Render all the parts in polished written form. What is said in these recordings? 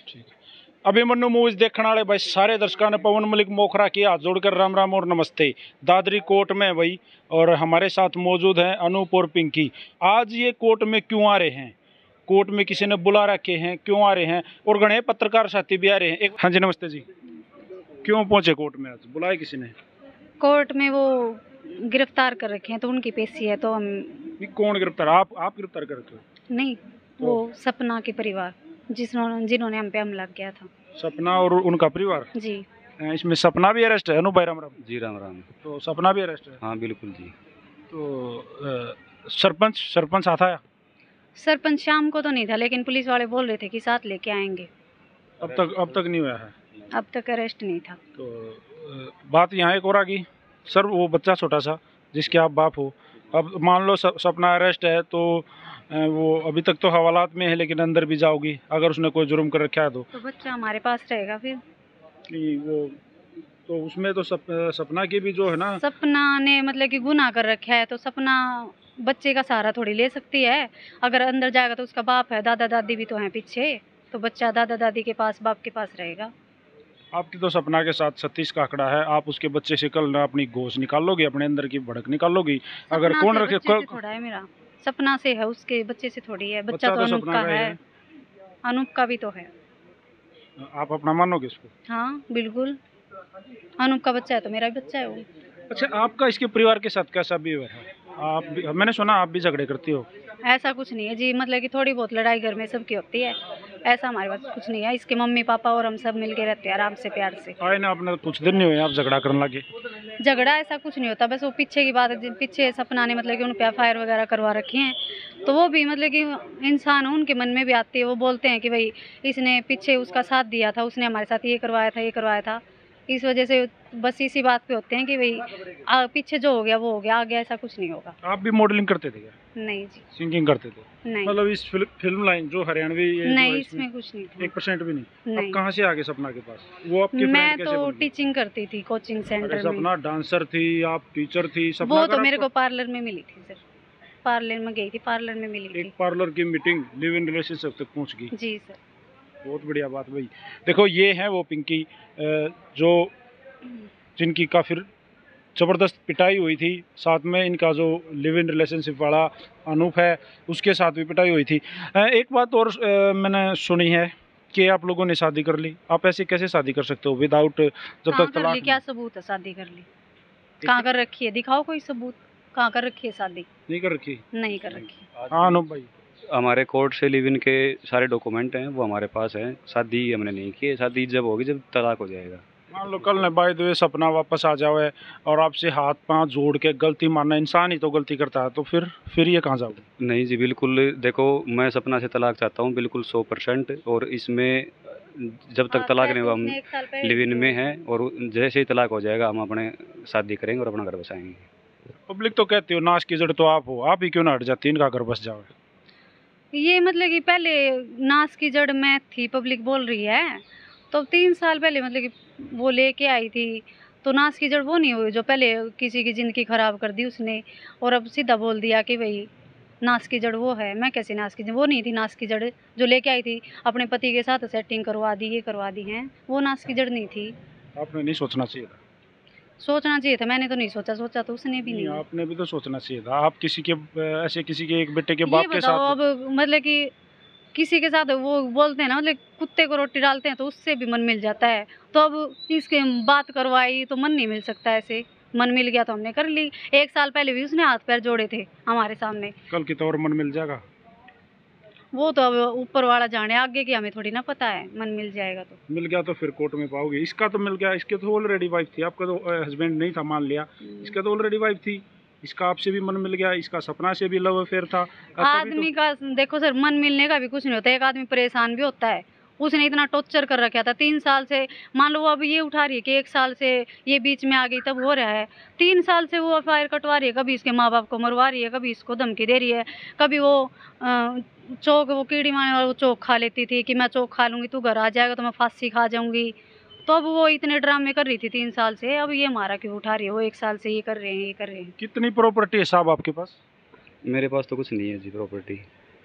ठीक है। अभिमन्यु मूवीज देखने वाले भाई सारे दर्शकों ने पवन मलिक मोखरा की हाथ जोड़कर राम राम और नमस्ते। दादरी कोर्ट में भाई और हमारे साथ मौजूद हैं अनूप और पिंकी। आज ये कोर्ट में क्यों आ रहे हैं, कोर्ट में किसी ने बुला रखे हैं, क्यों आ रहे हैं, और गणे पत्रकार साथी भी आ रहे हैं। हाँ जी नमस्ते जी, क्यों पहुंचे कोर्ट में, आज बुलाए किसी ने? कोर्ट में वो गिरफ्तार कर रखे हैं तो उनकी पेशी है, तो हम। कौन गिरफ्तार? आप गिरफ्तार कर रखे हो? नहीं, वो सपना के परिवार जिन्होंने हम पे हमला किया था। सपना और उनका परिवार जी। इसमें सपना भी अरेस्ट है? अनु भाई राम राम जी। राम राम। तो सपना भी अरेस्ट है? हाँ बिल्कुल जी। तो सरपंच आता है? सरपंच शाम को तो नहीं था, लेकिन पुलिस वाले बोल रहे थे कि साथ लेके आएंगे। अब तक नहीं हुआ है? अब तक अरेस्ट नहीं था। तो बात यहाँ एक और आ गई सर, वो बच्चा छोटा सा जिसके आप बाप हो, अब मान लो सपना अरेस्ट है तो वो अभी तक तो हवालात में है, लेकिन अंदर भी जाओगी अगर उसने कोई जुर्म कर रखा है तो बच्चा हमारे पास रहेगा फिर। नहीं वो तो उसमें तो सपना की भी जो है ना, सपना ने मतलब कि गुनाह कर रखा है, तो सपना बच्चे का सहारा थोड़ी ले सकती है। अगर अंदर जाएगा तो उसका बाप है, दादा दादी भी तो हैं पीछे, तो बच्चा दादा दादी के पास, बाप के पास रहेगा। आपकी तो सपना के साथ 36 का आंकड़ा है, आप उसके बच्चे से कल अपनी गोश निकाल लोगी, अपने अंदर की भड़क निकाल लोगी। अगर कौन रखे थोड़ा है, मेरा सपना से है, उसके बच्चे से थोड़ी है। बच्चा तो अनूप का है, अनूप का भी तो है। आप अपना मानोगे इसको? हाँ बिल्कुल, अनूप का बच्चा है तो मेरा भी बच्चा है वो। अच्छा, आपका इसके परिवार के साथ कैसा व्यवहार है? मैंने सुना आप भी झगड़े करती हो। ऐसा कुछ नहीं है जी, मतलब कि थोड़ी बहुत लड़ाई घर में सबकी होती है, ऐसा हमारे पास कुछ नहीं है। इसके मम्मी पापा और हम सब मिलके रहते हैं आराम से, प्यार से। आए ना, आपने कुछ दिन नहीं हुए आप झगड़ा करने लगे? झगड़ा ऐसा कुछ नहीं होता, बस वो पीछे की बात है। पीछे सपना ने मतलब कि उन पे FIR वगैरह करवा रखी हैं, तो वो भी मतलब कि इंसान उनके मन में भी आती है। वो बोलते हैं कि भाई इसने पीछे उसका साथ दिया था, उसने हमारे साथ ये करवाया था। इस वजह से बस इसी बात पे होते हैं कि भाई पीछे जो हो गया वो हो गया, आगे ऐसा कुछ नहीं होगा। आप भी मॉडलिंग करते थे क्या? नहीं जी। सिंगिंग करते थे? नहीं। मतलब इस फिल्म लाइन जो हरियाणवी नहीं, इसमें कुछ नहीं था। 1% भी नहीं। अब कहाँ से आगे सपना के पास? वो आपकी मैं तो टीचिंग करती थी कोचिंग सेंटर में। सपना डांसर थी, आप टीचर थी? वो तो मेरे को पार्लर में मिली थी सर, पार्लर में गई थी, पार्लर में मिली थी। एक पार्लर की मीटिंग लिव इन रिलेशनशिप तक पहुँच गई जी सर। बहुत बढ़िया बात भाई। देखो ये है वो पिंकी जो जिनकी काफ़ी ज़बरदस्त पिटाई हुई थी, साथ में इनका जो लिव इन रिलेशनशिप वाला अनूप है उसके साथ भी पिटाई हुई थी। एक बात और मैंने सुनी है कि आप लोगों ने शादी कर ली। आप ऐसे कैसे शादी कर सकते हो विदाउट, जब तक तलाक? क्या सबूत है शादी कर ली? कहाँ कर रखी है, दिखाओ कोई सबूत। कहाँ कर रखी है शादी? नहीं कर रखी। नहीं कर रखी। हाँ अनूप भाई, हमारे कोर्ट से लिव इन के सारे डॉक्यूमेंट हैं, वो हमारे पास हैं। शादी हमने नहीं की है, शादी जब होगी जब तलाक हो जाएगा। मान लो कल ने बाय द वे सपना वापस आ जाए और आपसे हाथ पांव जोड़ के गलती मानना, इंसान ही तो गलती करता है, तो फिर ये कहाँ जाओगे? नहीं जी बिल्कुल, देखो मैं सपना से तलाक चाहता हूँ बिल्कुल 100%, और इसमें जब तक तलाक नहीं हुआ हम लिव इन में हैं, और जैसे ही तलाक हो जाएगा हम अपने शादी करेंगे और अपना घर बसाएंगे। पब्लिक तो कहती हो नाश की जड़ तो आप हो, आप ही क्यों ना हट जाती, इनका घर बस जाओ? ये मतलब कि पहले नाश की जड़ मैं थी, पब्लिक बोल रही है, तो 3 साल पहले मतलब कि वो लेके आई थी, तो नाश की जड़ वो नहीं हुई जो पहले किसी की ज़िंदगी ख़राब कर दी उसने, और अब सीधा बोल दिया कि भाई नाश की जड़ वो है। मैं कैसे नाश की जड़? वो नहीं थी नाश की जड़, जो लेके आई थी अपने पति के साथ सेटिंग करवा दी, ये करवा दी हैं, वो नाश की जड़ नहीं थी। आपने नहीं सोचना चाहिए था? सोचना चाहिए था, मैंने तो नहीं सोचा, सोचा तो उसने भी नहीं। आपने भी तो सोचना चाहिए था। आप किसी के ऐसे किसी के एक बेटे के बाप के साथ, अब मतलब कि किसी के साथ वो बोलते हैं ना, मतलब कुत्ते को रोटी डालते हैं तो उससे भी मन मिल जाता है, तो अब इसके बात करवाई तो मन नहीं मिल सकता। ऐसे मन मिल गया तो हमने कर ली। 1 साल पहले भी उसने हाथ पैर जोड़े थे हमारे सामने। कल की तो और मन मिल जाएगा? वो तो अब ऊपर वाला जाने, आगे की हमें थोड़ी ना पता है। मन मिल जाएगा तो मिल गया तो फिर कोर्ट में पाओगे। इसका तो मिल गया, इसके तो ऑलरेडी वाइफ थी, आपका तो हस्बैंड नहीं था मान लिया, इसका तो ऑलरेडी वाइफ थी, इसका आपसे भी मन मिल गया, इसका सपना से भी लव अफेयर था। आदमी का देखो सर, मन मिलने का भी कुछ नहीं होता, एक आदमी परेशान भी होता है। उसने इतना टॉर्चर कर रखा था 3 साल से, मान लो अब ये उठा रही है कि 1 साल से ये बीच में आ गई तब हो रहा है। 3 साल से वो FIR कटवा रही है, कभी इसके माँ बाप को मरवा रही है, कभी इसको धमकी दे रही है, कभी वो चौक, वो कीड़ी मारने वाला वो चौक खा लेती थी कि मैं चौक खा लूँगी, तू घर आ जाएगा तो मैं फांसी खा जाऊँगी। तो अब वो इतने ड्रामे कर रही थी 3 साल से, अब ये हमारा क्यों उठा रही है? वो 1 साल से ये कर रहे हैं, ये कर रहे हैं। कितनी प्रॉपर्टी है साहब आपके पास? मेरे पास तो कुछ नहीं है जी प्रॉपर्टी।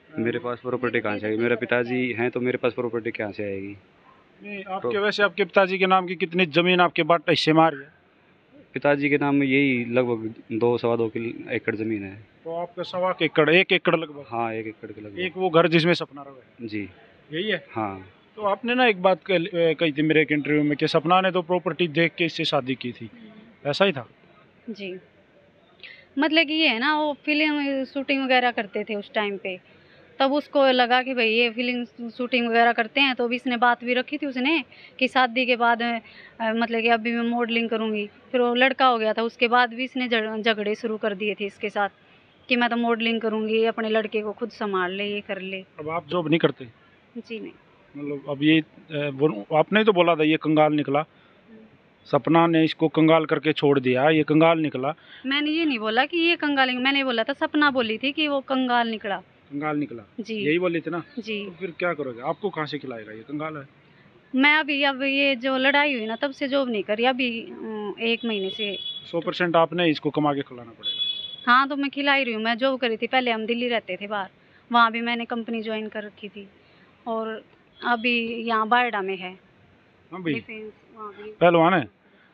मेरे पास प्रॉपर्टी कहाँ से आएगी? मेरे पिताजी हैं तो मेरे पास प्रॉपर्टी कहाँ से आएगी? नहीं, आपके वैसे आपके पिताजी के नाम की कितनी जमीन आपके बाट हिस्से मार है? पिताजी के नाम में यही लगभग 2 सवा 2 एकड़ ज़मीन है। तो आपका 1.25 एकड़, 1 एकड़ लगभग? हाँ, 1 एकड़ के लगभग। एक वो घर जिसमें सपना रहा है, जी यही है? हाँ। तो आपने ना एक बात कही थी मेरे एक इंटरव्यू में कि सपना ने तो प्रॉपर्टी देख के इससे शादी की थी, ऐसा ही था? जी, मतलब कि ये है ना, वो फिल्म शूटिंग वगैरह करते थे उस टाइम पे, तब उसको लगा कि भाई ये फिल्म शूटिंग वगैरह करते हैं, तो अभी इसने बात भी रखी थी उसने कि शादी के बाद मतलब कि अभी मैं मॉडलिंग करूँगी। फिर वो लड़का हो गया था, उसके बाद भी इसने झगड़े शुरू कर दिए थे इसके साथ कि मैं तो मॉडलिंग करूँगी, अपने लड़के को खुद संभाल ले, ये कर ले। अब आप जॉब नहीं करते? जी नहीं। मतलब अब ये आपने ही तो बोला था ये कंगाल निकला, सपना ने इसको कंगाल करके छोड़ दिया, ये कंगाल निकला। मैंने ये नहीं बोला कि ये कंगाल, मैंने बोला था सपना बोली थी कि वो कंगाल निकला। कंगाल निकला जी यही बोली थी ना? जी। तो फिर क्या करोगे? आपको कहाँ से खिलाएगा? ये कंगाल है। मैं अभी अब ये जो लड़ाई हुई ना तब से जॉब नहीं करी, अभी 1 महीने से। 100% आपने इसको कमा के खिलाना पड़ेगा। हाँ, तो मैं खिला ही रही हूँ। मैं जॉब करी थी पहले, हम दिल्ली रहते थे बाहर, वहाँ भी मैंने कंपनी ज्वाइन कर रखी थी, और अभी यहाँ बायडा में है हाँ भाई, डिफेंस, वहाँ भी। पहलवान है।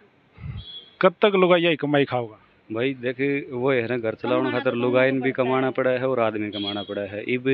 कब तक लोग यही कमाई खाओगा? भाई देखिए वो है ना, घर चलाने खातर लुगाइन भी कमाना पड़ा है और आदमी कमाना पड़ा है। इब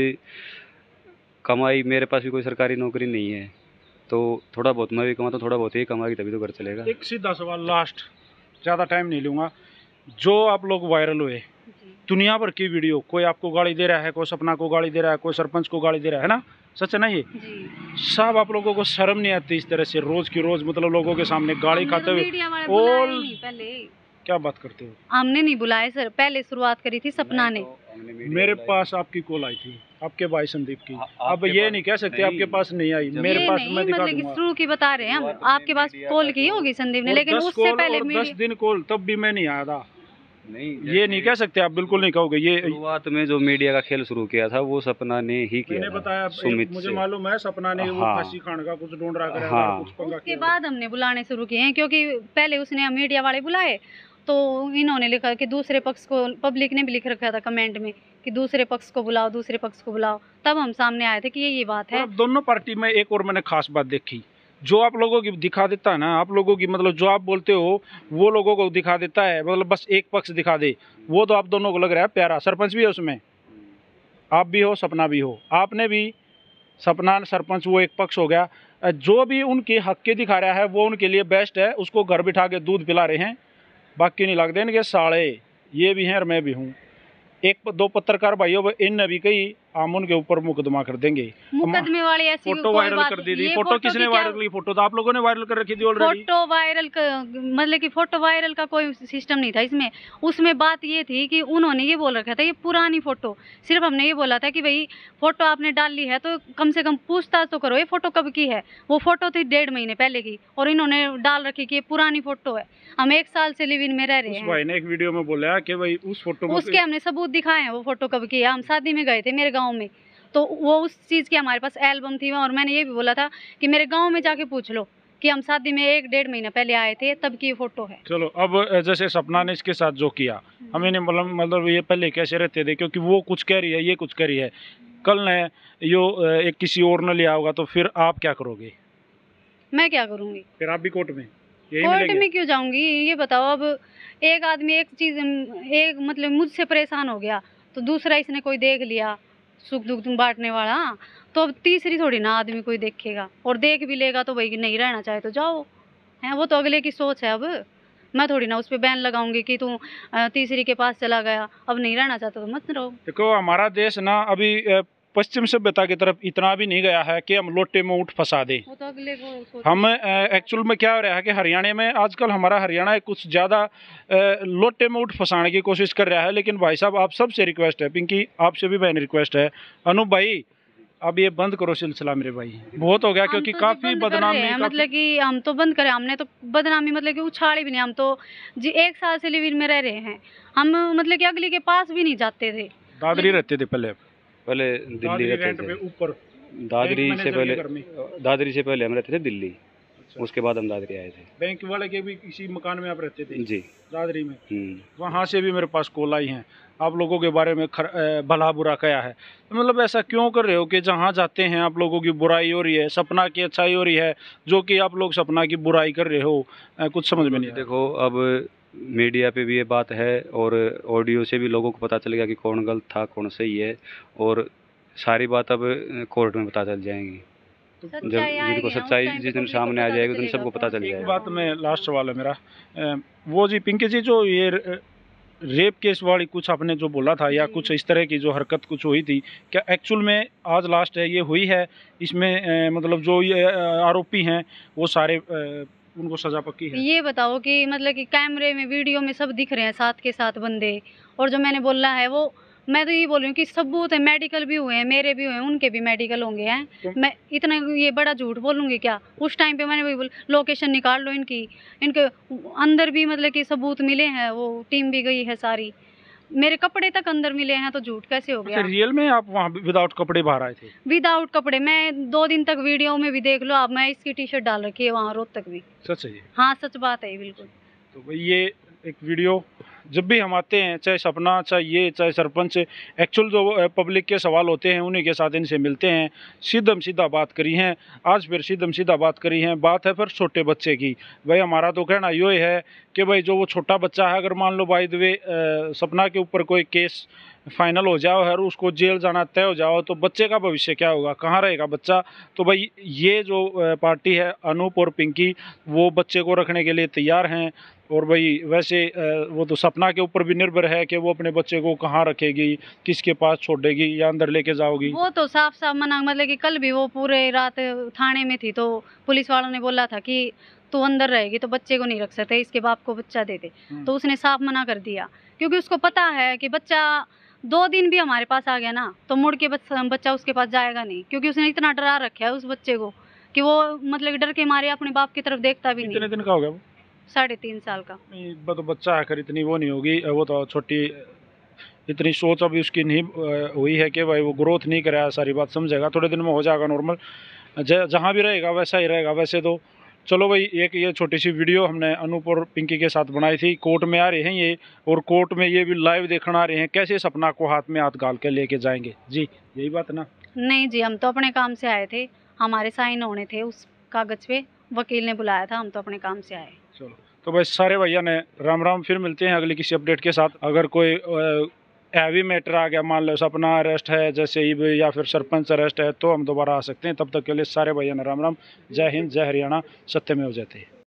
कमाई, मेरे पास भी कोई सरकारी नौकरी नहीं है, तो थोड़ा बहुत मैं भी कमाता हूँ, थोड़ा बहुत ही कमाएगी तभी तो घर चलेगा। एक सीधा सवाल लास्ट, ज़्यादा टाइम नहीं लूँगा। जो आप लोग वायरल हुए, दुनिया भर की वीडियो, कोई आपको गाली दे रहा है, कोई सपना को गाली दे रहा है, कोई सरपंच को गाली दे रहा है ना? सच है ना ये? सब आप लोगों को शर्म नहीं आती इस तरह से रोज की रोज मतलब लोगों के सामने गाली खाते हुए? और पहले क्या बात करते हो? हमने नहीं बुलाए सर, पहले शुरुआत करी थी सपना ने। मेरे पास आपकी कॉल आई थी, आपके भाई संदीप की। अब ये नहीं कह सकते आपके पास नहीं आई, मेरे पास मैं दिखा मतलब कि दूंगा। शुरू की बता रहे हैं हम, आपके पास कॉल की होगी संदीप ने, लेकिन उससे पहले 10 दिन कॉल, तब भी मैं नहीं आया था। नहीं, ये नहीं कह सकते आप, बिल्कुल नहीं कहोगे। ये शुरुआत में जो मीडिया का खेल शुरू किया था वो सपना ने ही किया मैंने था, बताया, सुमित मुझे से। मालूम है सपना ने वो हाँ। फांसी खाने का कुछ ढूंढ रहा करा, हाँ। कुछ पंगा उसके किया। बाद हमने बुलाने शुरू किए हैं, क्योंकि पहले उसने मीडिया वाले बुलाए, तो इन्होंने लिखा कि दूसरे पक्ष को, पब्लिक ने भी लिख रखा था कमेंट में कि दूसरे पक्ष को बुलाओ, दूसरे पक्ष को बुलाओ, तब हम सामने आए थे कि ये बात है। और दोनों पार्टी में एक और मैंने खास बात देखी, जो आप लोगों की दिखा देता है ना, आप लोगों की मतलब जो आप बोलते हो वो लोगों को दिखा देता है, मतलब बस एक पक्ष दिखा दे, वो तो आप दोनों को लग रहा है प्यारा। सरपंच भी है उसमें, आप भी हो, सपना भी हो, आपने भी, सपना सरपंच, वो एक पक्ष हो गया। जो भी उनके हक के दिखा रहा है वो उनके लिए बेस्ट है, उसको घर बिठा के दूध पिला रहे हैं, बाकी नहीं लगते इनके साले। ये भी हैं और मैं भी हूँ। एक दो पत्रकार भाइयों इन भी कई हम उनके ऊपर मुकदमा कर देंगे। मुकदमे वाली ऐसी फोटो वायरल कर दी थी। फोटो किसने वायरल की? फोटो तो आप लोगों ने वायरल कर रखी थी ऑलरेडी। फोटो वायरल मतलब कि फोटो वायरल का कोई सिस्टम नहीं था इसमें। उसमें बात ये थी कि उन्होंने ये बोल रखा था ये पुरानी फोटो, सिर्फ हमने ये बोला था कि भाई फोटो आपने डाल ली है तो कम से कम पूछताछ तो करो, ये फोटो कब की है। वो फोटो थी 1.5 महीने पहले की, और इन्होंने डाल रखी कि ये पुरानी फोटो है। हम 1 साल से लिव इन में रह रहे हैं। उस भाई ने एक वीडियो में बोला कि भाई उस फोटो में, उसके हमने सबूत दिखाए हैं, वो फोटो कब की है। हम शादी में गए थे मेरे गाँव में, तो वो उस चीज़ की हमारे पास एल्बम थी, और मैंने ये भी बोला था कि मेरे गांव में जाके पूछ लो कि हम शादी में 1-1.5 महीना पहले आए थे, तब की फोटो है। चलो अब जैसे सपना ने इसके साथ जो किया, हमें नहीं मतलब ये पहले कैसे रहते थे, क्योंकि वो कुछ कह रही है, ये कुछ कह रही है, कल ने यो एक किसी और ने लिया होगा तो फिर आप क्या करोगे? मैं क्या करूँगी? फिर आप भी कोर्ट में यही कोर्ट मिलेंगे? में क्यों जाऊँगी ये बताओ। अब एक आदमी एक चीज़, एक मतलब मुझसे परेशान हो गया, तो दूसरा इसने कोई देख लिया सुख दुख बांटने वाला, तो अब तीसरी थोड़ी ना आदमी कोई देखेगा, और देख भी लेगा तो भाई नहीं रहना चाहे तो जाओ, है वो तो अगले की सोच है। अब मैं थोड़ी ना उस पर बैन लगाऊंगी कि तू तीसरी के पास चला गया, अब नहीं रहना चाहता तो मत रहो। देखो हमारा देश ना अभी पश्चिम सभ्यता की तरफ इतना भी नहीं गया है कि हम लोटे में ऊँट फंसा दें। वो तो अगले को हम एक्चुअल में क्या हो रहा है कि हरियाणा में आजकल, हमारा हरियाणा कुछ ज़्यादा लोटे में ऊँट फंसाने की कोशिश कर रहा है। लेकिन भाई साहब आप सबसे रिक्वेस्ट है, पिंकी आपसे भी बहन रिक्वेस्ट है, अनूप भाई अब ये बंद करो सिलसिला मेरे भाई, बहुत हो गया, क्योंकि काफ़ी बदनामी, मतलब कि हम तो बंद करें, हमने तो बदनामी मतलब कि उछाड़ी भी नहीं। हम तो जी 1 साल से लिव इन में रह रहे हैं, हम मतलब कि अगली के पास भी नहीं जाते थे। दादरी रहते थे पहले दिल्ली रहते थे ऊपर, दादरी से पहले हम रहते थे दिल्ली। उसके बाद हम दादरी आए थे। बैंक वाले के भी किसी मकान में आप रहते थे? जी, दादरी में। वहाँ से भी मेरे पास कॉल आई हैं, आप लोगों के बारे में भला बुरा कहा है। तो मतलब ऐसा क्यों कर रहे हो कि जहाँ जाते हैं आप लोगों की बुराई हो रही है, सपना की अच्छाई हो रही है, जो कि आप लोग सपना की बुराई कर रहे हो? कुछ समझ में नहीं आ रहा। देखो, अब मीडिया पे भी ये बात है और ऑडियो से भी लोगों को पता चल गया कि कौन गलत था कौन सही है, और सारी बात अब कोर्ट में पता चल जाएंगी। जब जिनको सच्चाई जिस दिन सामने आ जाएगी उस दिन सबको पता चल एक जाएगा। बात में लास्ट सवाल है मेरा, वो जी पिंकी जी, जो ये रेप केस वाली कुछ आपने जो बोला था या कुछ इस तरह की जो हरकत कुछ हुई थी, क्या एक्चुअल में आज लास्ट है ये हुई है? इसमें मतलब जो ये आरोपी हैं वो सारे उनको सजा पक्की है? ये बताओ कि मतलब कि कैमरे में वीडियो में सब दिख रहे हैं साथ के साथ बंदे, और जो मैंने बोला है वो मैं तो ये बोल रही हूँ कि सबूत है, मेडिकल भी हुए हैं, मेरे भी हुए हैं, उनके भी मेडिकल होंगे हैं। मैं इतना ये बड़ा झूठ बोलूँगी क्या? उस टाइम पे मैंने वही लोकेशन निकाल लो इनकी, इनके अंदर भी मतलब कि सबूत मिले हैं, वो टीम भी गई है सारी, मेरे कपड़े तक अंदर मिले हैं, तो झूठ कैसे हो गया? रियल में आप वहाँ विदाउट कपड़े बाहर आए थे? विदाउट कपड़े, मैं 2 दिन तक वीडियो में भी देख लो आप, मैं इसकी टी-शर्ट डाल रखी है वहाँ रोहतक भी। सच है ये? हाँ सच बात है बिल्कुल। तो भाई ये एक वीडियो जब भी हम आते हैं, चाहे सपना, चाहे ये, चाहे सरपंच, एक्चुअल जो पब्लिक के सवाल होते हैं उन्हीं के साथ इनसे मिलते हैं, सीधम सीधा बात करी हैं। आज फिर सीधम सीधा बात करी हैं। बात है फिर छोटे बच्चे की। भाई हमारा तो कहना ये है कि भाई जो वो छोटा बच्चा है, अगर मान लो बाय द वे सपना के ऊपर कोई केस फाइनल हो जाओ और उसको जेल जाना तय हो जाओ, तो बच्चे का भविष्य क्या होगा, कहाँ रहेगा बच्चा? तो भाई ये जो पार्टी है अनूप और पिंकी, वो बच्चे को रखने के लिए तैयार हैं। और भाई वैसे वो तो सपना के ऊपर भी निर्भर है कि वो अपने बच्चे को कहाँ रखेगी, किसके पास छोड़ेगी या अंदर लेके जाओगी। वो तो साफ साफ मना, मतलब कि कल भी वो पूरे रात थाने में थी, तो पुलिस वालों ने बोला था कि तू अंदर रहेगी तो बच्चे को नहीं रख सकते, इसके बाप को बच्चा दे दे। तो उसने साफ मना कर दिया, क्योंकि उसको पता है कि बच्चा 2 दिन भी हमारे पास आ गया ना तो मुड़ के बच्चा उसके पास जाएगा नहीं, क्योंकि उसने इतना डरा रखा है उस बच्चे को कि वो मतलब डर के मारे अपने बाप की तरफ देखता भी नहीं। कितने दिन का हो गया वो? 3.5 साल का। नहीं, वो तो बच्चा आकर इतनी वो नहीं होगी, वो तो छोटी, इतनी सोच अभी उसकी नहीं हुई है कि भाई वो ग्रोथ नहीं करेगा, सारी बात समझेगा, थोड़े दिन में हो जाएगा नॉर्मल। जहाँ भी रहेगा वैसा ही रहेगा। वैसे तो चलो भाई, एक ये छोटी सी वीडियो हमने अनूप और पिंकी के साथ बनाई थी। कोर्ट में आ रहे हैं ये, और कोर्ट में ये भी लाइव देखना आ रहे हैं कैसे सपना को हाथ में हाथ गाल के लेके जाएंगे। जी यही बात ना? नहीं जी, हम तो अपने काम से आए थे, हमारे साइन होने थे उस कागज पे, वकील ने बुलाया था, हम तो अपने काम से आए। चलो तो भाई सारे भैया ने राम राम, फिर मिलते हैं अगली किसी अपडेट के साथ। अगर कोई हैवी मैटर आ गया, मान लो सपना अरेस्ट है जैसे ही, या फिर सरपंच अरेस्ट है, तो हम दोबारा आ सकते हैं। तब तक के लिए सारे भैया ने राम राम। जय हिंद, जय हरियाणा, सत्यमेव जयते।